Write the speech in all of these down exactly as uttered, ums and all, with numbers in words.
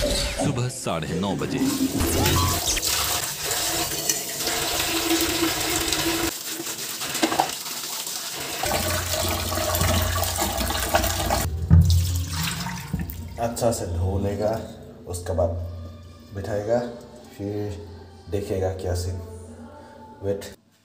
सुबह साढ़े नौ बजे। अच्छा से धो लेगा, उसके बाद बिठाएगा, फिर देखेगा क्या scene. Wait.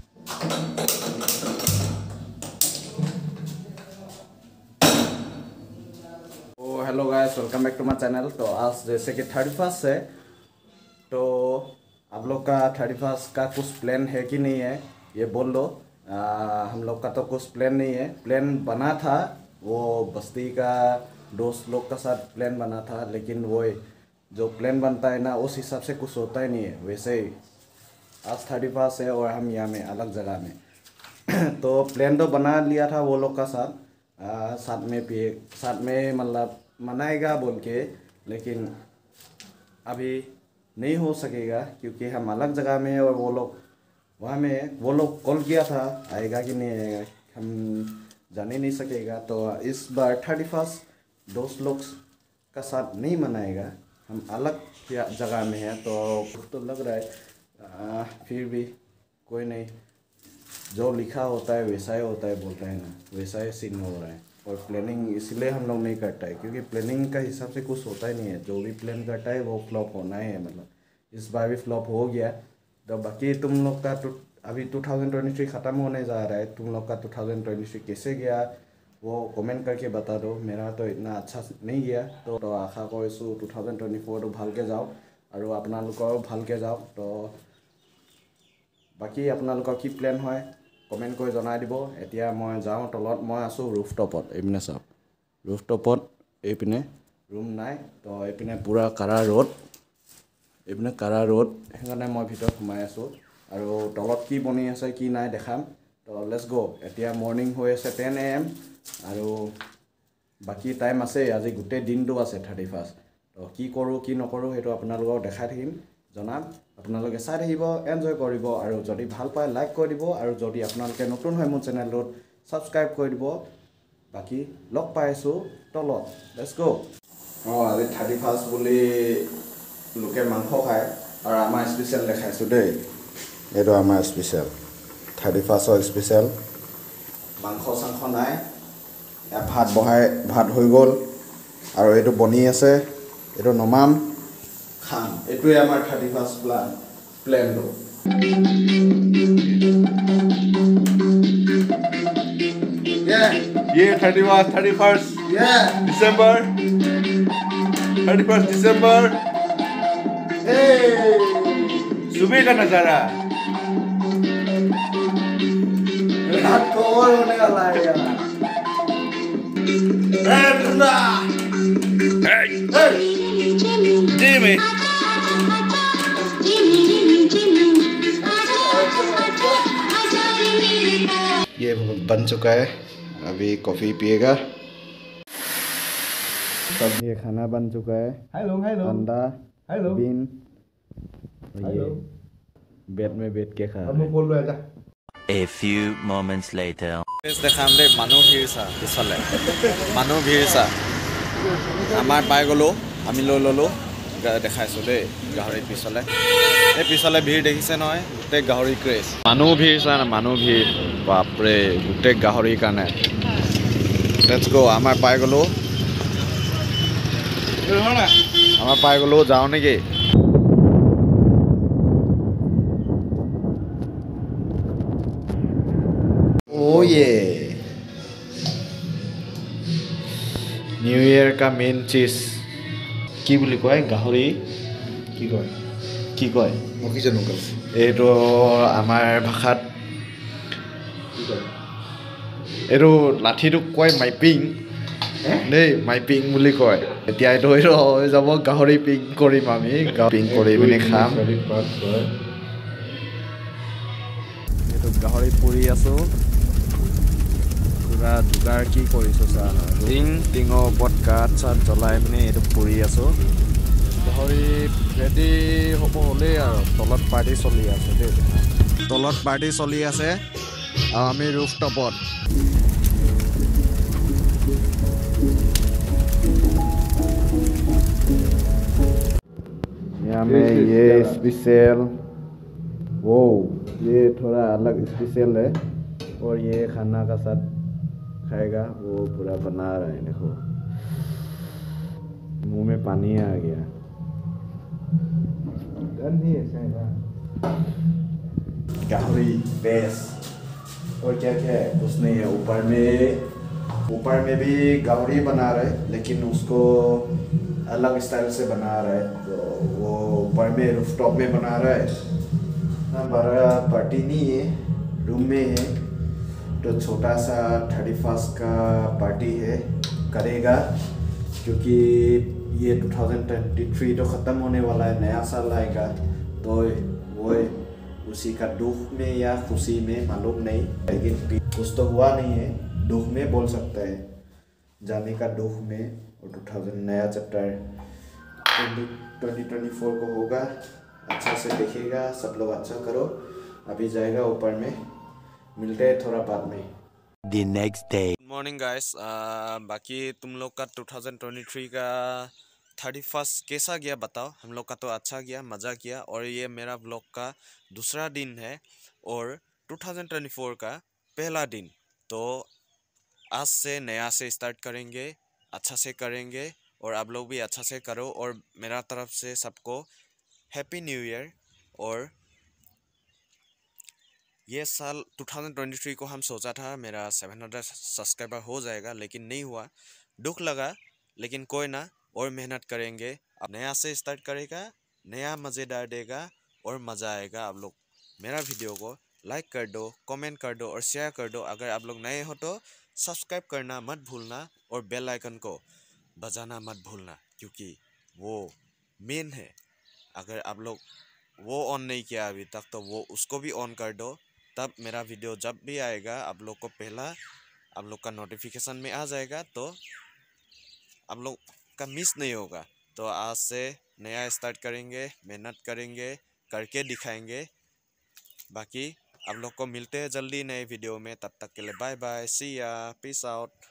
Oh hello guys, welcome back to my channel. तो आज जैसे कि थर्टी फर्स्ट है, तो आप लोग का थर्टी फर्स्ट का कुछ प्लान है कि नहीं है ये बोल लो। आ, हम लोग का तो कुछ प्लान नहीं है। प्लान बना था, वो बस्ती का दोस्त लोग का साथ प्लान बना था, लेकिन वो जो प्लान बनता है ना उस हिसाब से कुछ होता ही नहीं है। वैसे ही आज थर्टी फर्स्ट है और हम यहाँ में अलग जगह में तो प्लान तो बना लिया था वो लोग का साथ, आ, साथ में पिए साथ में मतलब मनाएगा बोल के, लेकिन अभी नहीं हो सकेगा क्योंकि हम अलग जगह में और वो लोग वहाँ में। वो लोग कॉल किया था, आएगा कि नहीं आएगा हम जान ही नहीं सकेगा। तो इस बार थर्टी फर्स्ट दोस्त लोग का साथ नहीं मनाएगा, हम अलग जगह में हैं। तो तो लग रहा है आ, फिर भी कोई नहीं, जो लिखा होता है वैसा ही होता है बोलते हैं ना, वैसा ही सीन हो रहा है। और प्लानिंग इसलिए हम लोग नहीं करता है क्योंकि प्लानिंग का हिसाब से कुछ होता ही नहीं है। जो भी प्लान करता है वो फ्लॉप होना ही है। मतलब इस बार भी फ्लॉप हो गया। तो बाकी तुम लोग का तो अभी टू थाउजेंड ट्वेंटी थ्री ख़त्म होने जा रहा है। तुम लोग का टू थाउजेंड ट्वेंटी थ्री कैसे गया वो कमेंट करके बता दो। मेरा तो इतना अच्छा नहीं गया, तो, तो आशा কৰিছোঁ टू थाउजेंड ट्वेंटी फोर तो ভালকৈ যাওক আৰু আপোনালোকৰ ভালকৈ যাওক। তো বাকি আপোনালোকৰ কি প্লেন হয় কমেণ্ট কৰি জনাই দিব। এতিয়া মই যাওঁ তলত, মই আছোঁ ৰুফটপত। এইপিনে চাওক, ৰুফটপত এইপিনে ৰুম নাই, তো এইপিনে পূৰা কাৰা ৰ'দ, এইপিনে কাৰা ৰ'দ, সেইকাৰণে মই ভিতৰত সোমাই আছোঁ। আৰু তলত কি বনি আছে কি নাই দেখাম। তো লেটছ গ'। এতিয়া মৰ্ণিং হৈ আছে টেন এ এম আৰু বাকী টাইম আছে, আজি গোটেই দিনটো আছে থাৰ্টি ফাৰ্ষ্ট। তো কি কৰোঁ কি নকৰোঁ সেইটো আপোনালোকক দেখাই থাকিম, জনাম। আপোনালোকে চাই থাকিব, এনজয় কৰিব, আৰু যদি ভাল পায় লাইক কৰি দিব, আৰু যদি আপোনালোকে নতুন হয় মোৰ চেনেলটোত ছাবস্ক্ৰাইব কৰি দিব। বাকী লগ পাই আছোঁ তলত, লেটছ গ'। অঁ, আজি থাৰ্টি ফাৰ্ষ্ট বুলি লোকে মাংস খায়, আৰু আমাৰ স্পেচিয়েল দেখাইছোঁ দেই। এইটো আমাৰ স্পেচিয়েল থাৰ্টি ফাৰ্ষ্টৰ স্পেচিয়েল। মাংস চাংস নাই, ইয়াত ভাত বহাই ভাত হৈ গ'ল, আৰু এইটো বনি আছে, এইটো নমাম খাম। এইটোৱে আমাৰ থাৰ্টি ফাৰ্ষ্ট প্লান প্লেনটো। ये थर्टी फर्स्ट थर्टी फर्स्ट दिसंबर थर्टी फर्स्ट दिसंबर सुबह का नजारा रात को और होने वाला है यार। Jimmy ये बन चुका है, अभी कॉफ़ी पिएगा। तब ये खाना बन चुका है। हेलो हेलो अंडा, हेलो बीन, और हेलो। ये बेड में बैठ के खा अब मैं बोल रहा था। A few moments later. দেখাম দেই, মানুহ ভিৰ চা পিছলে, মানুহ ভিৰ চা। আমাৰ পাই গ'লোঁ, আমি লৈ ল'লোঁ, দেখাইছোঁ দেই গাহৰিৰ পিছলে। এই পিছলে ভিৰ দেখিছে নহয়, গোটেই গাহৰি ক্ৰেজ। মানুহ ভিৰ চা না, মানুহ ভিৰ, বাপৰে, গোটেই গাহৰিৰ কাৰণে। লেটছ গ'। আমাৰ পাই গ'লোঁ, আমাৰ পাই গ'লোঁ, যাওঁ নেকি? ओ ये न्यू ईयर का मेन चीज কি বুলি কয়, গাহৰি কি কয় কি কয় মই কি জানো কাল এইটো আমাৰ ভাষাত কি কয় এইটো লাঠিটোক কয় মাইপিং দেই, মাইপিং বুলি কয়। এতিয়া এইটো এইটো হৈ যাব, গাহৰি পিং কৰিম আমি, পিং কৰি পিনি খাম। এইটো গাহৰি পুৰি আছোঁ, পুৰা যোগাৰ কি কৰিছোঁ চা, টিং টিঙৰ ওপৰত কাঠ চাঠ জ্বলাই পিনি এইটো পুৰি আছোঁ। গাহৰি ৰেডি হ'ব হ'লেই আৰু তলত পাৰ্টি চলি আছে দেই, তলত পাৰ্টি চলি আছে আৰু আমি ৰুফটপত। ये स्पेशल, वो ये थोड़ा अलग स्पेशल है। और ये खाना का साथ खाएगा, वो पूरा बना रहा है, देखो मुंह में पानी आ गया। गाहरी बेस और क्या क्या है कुछ नहीं है। ऊपर में ऊपर में भी गाहरी बना रहे, लेकिन उसको अलग स्टाइल से बना रहा है। तो वो ऊपर में रूफटॉप में बना रहा है ना, बड़ा पार्टी नहीं है, रूम में है। तो छोटा सा थर्टी फर्स्ट का पार्टी है करेगा, क्योंकि ये टू थाउजेंड ट्वेंटी थ्री तो ख़त्म होने वाला है, नया साल आएगा। तो वो उसी का दुख में या खुशी में मालूम नहीं, लेकिन कुछ तो हुआ नहीं है, दुख में बोल सकता है, जाने का दुख में। और टू थाउजेंड नया चैप्टर ट्वेंटी ट्वेंटी फोर को होगा, अच्छा से देखेगा, सब लोग अच्छा करो। अभी जाएगा ऊपर में, मिलते हैं थोड़ा बाद में। The next day. Morning guys, बाकी तुम लोग का टू थाउजेंड ट्वेंटी थ्री का थर्टी फर्स्ट कैसा गया बताओ। हम लोग का तो अच्छा गया, मज़ा किया। और ये मेरा ब्लॉग का दूसरा दिन है और टू थाउजेंड ट्वेंटी फोर का पहला दिन। तो आज से नया से स्टार्ट करेंगे, अच्छा से करेंगे और आप लोग भी अच्छा से करो। और मेरा तरफ से सबको हैप्पी न्यू ईयर। और ये साल टू थाउजेंड ट्वेंटी थ्री को हम सोचा था मेरा सेवन हंड्रेड सब्सक्राइबर हो जाएगा, लेकिन नहीं हुआ, दुख लगा। लेकिन कोई ना, और मेहनत करेंगे, अब नया से स्टार्ट करेगा, नया मज़ेदार देगा और मज़ा आएगा। आप लोग मेरा वीडियो को लाइक कर दो, कमेंट कर दो और शेयर कर दो। अगर आप लोग नए हो तो सब्सक्राइब करना मत भूलना और बेल आइकन को बजाना मत भूलना, क्योंकि वो मेन है। अगर आप लोग वो ऑन नहीं किया अभी तक तो वो उसको भी ऑन कर दो, तब मेरा वीडियो जब भी आएगा आप लोग को पहला आप लोग का नोटिफिकेशन में आ जाएगा, तो आप लोग का मिस नहीं होगा। तो आज से नया स्टार्ट करेंगे, मेहनत करेंगे, करके दिखाएंगे। बाकी आप लोग को मिलते हैं जल्दी नए वीडियो में, तब तक के लिए बाय बाय, सी या, पीस आउट।